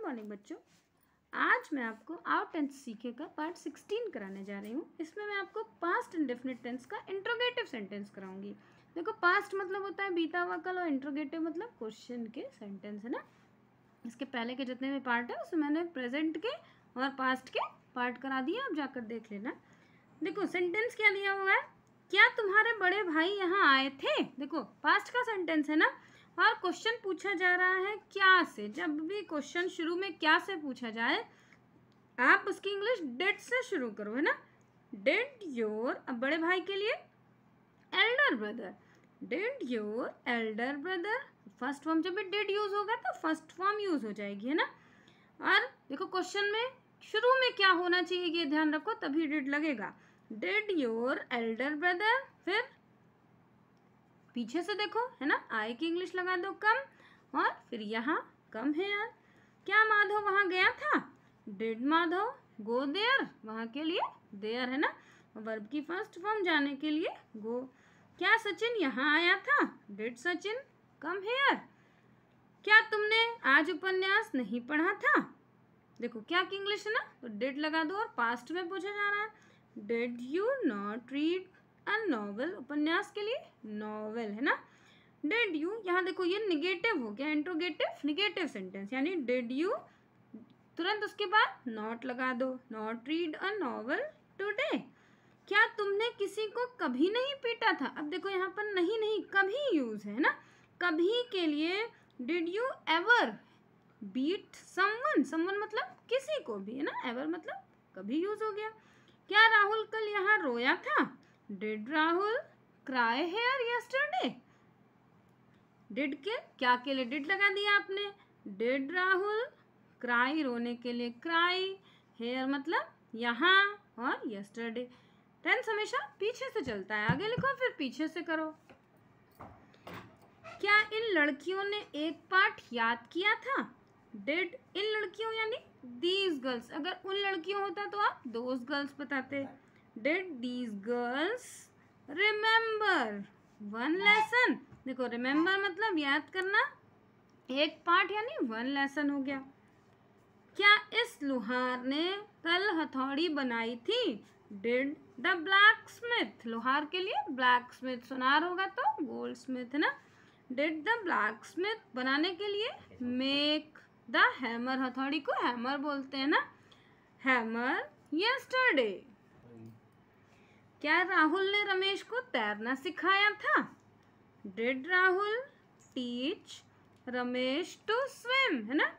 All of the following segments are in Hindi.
मॉर्निंग बच्चों, आज मैं आपको आवर टेंस सीखे का पार्ट 16 कराने जा रही हूँ। इसमें मैं आपको पास्ट इंडेफिनिट टेंस का इंट्रोगेटिव सेंटेंस कराऊंगी। देखो, पास्ट मतलब होता है बीता हुआ कल और इंट्रोगेटिव मतलब क्वेश्चन के सेंटेंस, है ना। इसके पहले के जितने भी पार्ट है उसमें मैंने प्रेजेंट के और पास्ट के पार्ट करा दिए, आप जाकर देख लेना। देखो सेंटेंस क्या दिया हुआ है, क्या तुम्हारे बड़े भाई यहाँ आए थे। देखो पास्ट का सेंटेंस है ना, और क्वेश्चन पूछा जा रहा है क्या से। जब भी क्वेश्चन शुरू में क्या से पूछा जाए आप उसकी इंग्लिश डिड से शुरू करो, है ना। डिड योर, अब बड़े भाई के लिए elder brother, did your elder brother. First form जब भी डिड यूज होगा तो फर्स्ट फॉर्म यूज हो जाएगी, है ना। और देखो क्वेश्चन में शुरू में क्या होना चाहिए ये ध्यान रखो, तभी डिड लगेगा। डिड योर एल्डर ब्रदर, फिर पीछे से देखो, है ना, आई की इंग्लिश लगा दो कम, और फिर यहाँ कम है यार। क्या माधव वहाँ गया था, डिड माधव गो देयर, वहाँ के लिए देयर, है ना। वर्ब की फर्स्ट फॉर्म जाने के लिए गो। क्या सचिन यहाँ आया था, डिड सचिन कम हेयर। क्या तुमने आज उपन्यास नहीं पढ़ा था, देखो क्या की इंग्लिश है ना, तो डिड लगा दो और पास्ट में पूछा जा रहा है। Did you not read a novel, उपन्यास के लिए नॉवेल, है ना। डिड यू, यहाँ देखो ये निगेटिव हो गया, इंट्रोगेटिव निगेटिव सेंटेंस, यानी डिड यू तुरंत उसके बाद नॉट लगा दो, not read a novel today. क्या तुमने किसी को कभी नहीं पीटा था, अब देखो यहाँ पर नहीं नहीं कभी यूज है ना, कभी के लिए did you ever beat someone, someone मतलब किसी को भी, है ना, एवर मतलब कभी यूज हो गया। क्या राहुल कल यहाँ रोया था, did Rahul cry here yesterday. Did के क्या के लिए डिड लगा दिया आपने, डिड राहुल क्राई रोने के लिए क्राई, हेयर मतलब यहाँ, और यस्टरडे। टेंस हमेशा पीछे से चलता है, आगे लिखो फिर पीछे से करो। क्या इन लड़कियों ने एक पाठ याद किया था, डिड इन लड़कियों यानी दीज गर्ल्स, अगर उन लड़कियों होता तो आप दोज गर्ल्स बताते। Did these girls remember one lesson, देखो रिमेम्बर मतलब याद करना, एक पार्ट यानी वन लेसन हो गया। क्या इस लोहार ने कल हथौड़ी बनाई थी, डिड द ब्लैक स्मिथ, लोहार के लिए ब्लैक स्मिथ, सुनार होगा तो गोल्ड स्मिथ, है ना। डिड द ब्लैक स्मिथ बनाने के लिए मेक द हैमर, हथौड़ी को हैमर बोलते हैं ना, हैमर यस्टरडे। क्या राहुल ने रमेश को तैरना सिखाया था, did Rahul teach Ramesh to swim, है ना।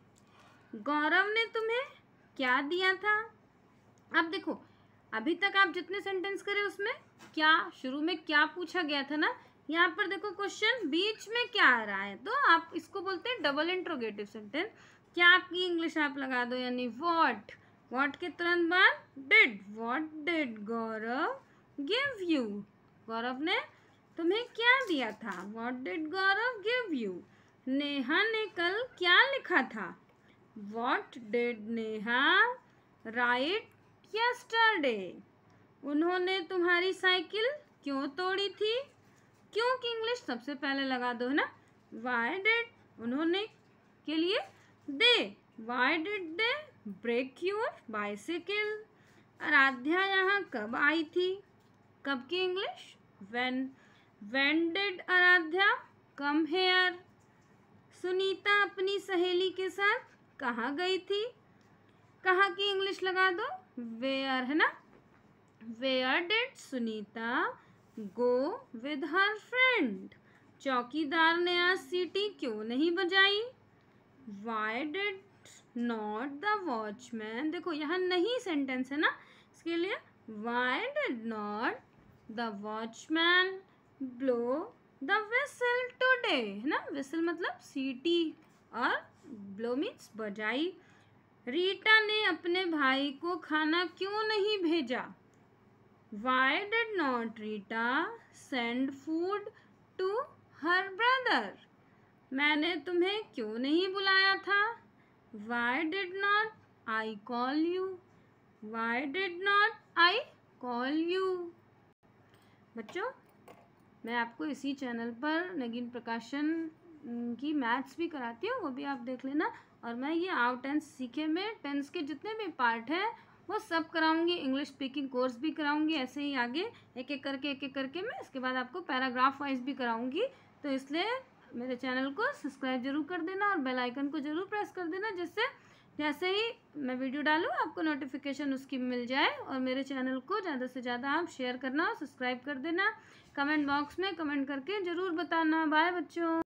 गौरव ने तुम्हें क्या दिया था, अब देखो अभी तक आप जितने सेंटेंस करे उसमें क्या शुरू में क्या पूछा गया था ना, यहाँ पर देखो क्वेश्चन बीच में क्या आ रहा है, तो आप इसको बोलते हैं डबल इंट्रोगेटिव सेंटेंस। क्या की इंग्लिश आप लगा दो, यानी व्हाट, व्हाट के तुरंत बाद did, what did Gaurav give you, Gaurav ने तुम्हें क्या दिया था, what did Gaurav give you. Neha ने कल क्या लिखा था, what did Neha write yesterday. उन्होंने तुम्हारी साइकिल क्यों तोड़ी थी, क्यों की इंग्लिश सबसे पहले लगा दो, है ना। वाई डिड, उन्होंने के लिए they, why did they break your bicycle. Aaradhya यहाँ कब आई थी, कब की English when did Aaradhya come here. Sunita अपनी सहेली के साथ कहाँ गई थी, कहाँ की इंग्लिश लगा दो वेयर, है ना। Where did Sunita go with her friend. चौकीदार ने आज सीटी क्यों नहीं बजाई, why did not the watchman, देखो यहाँ नहीं सेंटेंस है ना, इसके लिए why did not the watchman blow the whistle today, है ना। विसल मतलब सीटी और ब्लो मीन्स बजाई। रीटा ने अपने भाई को खाना क्यों नहीं भेजा, why did not Rita send food to her brother. मैंने तुम्हें क्यों नहीं बुलाया था, why did not I call you, why did not I call you. बच्चों मैं आपको इसी चैनल पर नगीन प्रकाशन की मैथ्स भी कराती हूँ, वो भी आप देख लेना। और मैं ये आउट टेंस सीखे में टेंस के जितने भी पार्ट हैं वो सब कराऊंगी, इंग्लिश स्पीकिंग कोर्स भी कराऊंगी, ऐसे ही आगे एक एक करके मैं इसके बाद आपको पैराग्राफ वाइज भी कराऊंगी। तो इसलिए मेरे चैनल को सब्सक्राइब जरूर कर देना और बेल आइकन को जरूर प्रेस कर देना, जिससे जैसे ही मैं वीडियो डालूँ आपको नोटिफिकेशन उसकी मिल जाए। और मेरे चैनल को ज़्यादा से ज़्यादा आप शेयर करना और सब्सक्राइब कर देना। कमेंट बॉक्स में कमेंट करके ज़रूर बताना। बाय बच्चों।